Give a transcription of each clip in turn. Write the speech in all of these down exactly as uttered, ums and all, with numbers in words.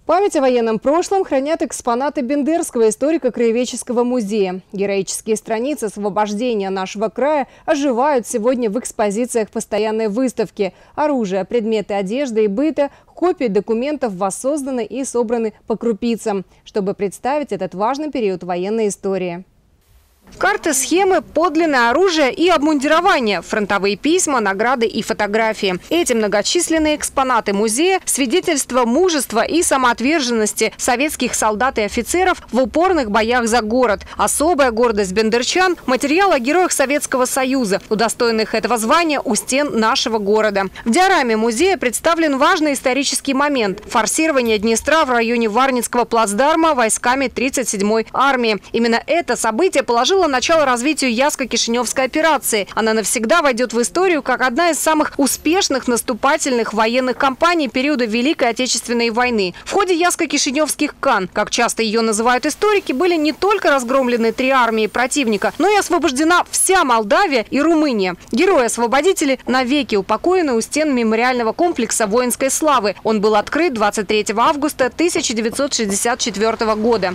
Память о военном прошлом хранят экспонаты Бендерского историко-краеведческого музея. Героические страницы освобождения нашего края оживают сегодня в экспозициях постоянной выставки. Оружие, предметы одежды и быта, копии документов воссозданы и собраны по крупицам, чтобы представить этот важный период военной истории. Карты, схемы, подлинное оружие и обмундирование, фронтовые письма, награды и фотографии. Эти многочисленные экспонаты музея – свидетельство мужества и самоотверженности советских солдат и офицеров в упорных боях за город. Особая гордость бендерчан – материал о героях Советского Союза, удостоенных этого звания у стен нашего города. В диораме музея представлен важный исторический момент – форсирование Днестра в районе Варницкого плацдарма войсками тридцать седьмой армии. Именно это событие положило начало развитию Ясско-Кишиневской операции. Она навсегда войдет в историю как одна из самых успешных наступательных военных кампаний периода Великой Отечественной войны. В ходе Ясско-Кишиневских кан, как часто ее называют историки, были не только разгромлены три армии противника, но и освобождена вся Молдавия и Румыния. Герои-освободители навеки упокоены у стен мемориального комплекса воинской славы. Он был открыт двадцать третьего августа тысяча девятьсот шестьдесят четвёртого года.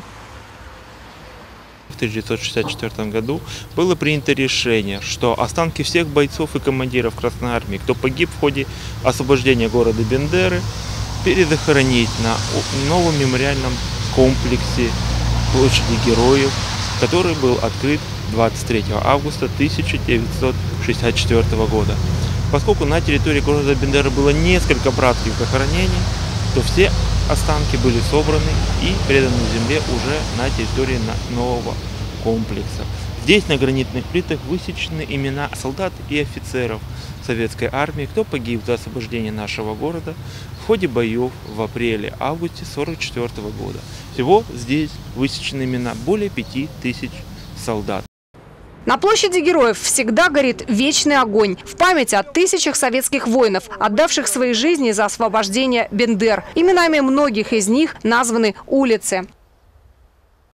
В тысяча девятьсот шестьдесят четвёртом году было принято решение, что останки всех бойцов и командиров Красной Армии, кто погиб в ходе освобождения города Бендеры, перезахоронить на новом мемориальном комплексе площади Героев, который был открыт двадцать третьего августа тысяча девятьсот шестьдесят четвёртого года. Поскольку на территории города Бендеры было несколько братских захоронений, то все останки были собраны и переданы земле уже на территории нового комплекса. Здесь на гранитных плитах высечены имена солдат и офицеров советской армии, кто погиб за освобождение нашего города в ходе боев в апреле-августе сорок четвёртого года. Всего здесь высечены имена более пяти тысяч солдат. На площади Героев всегда горит вечный огонь в память о тысячах советских воинов, отдавших свои жизни за освобождение Бендер. Именами многих из них названы улицы.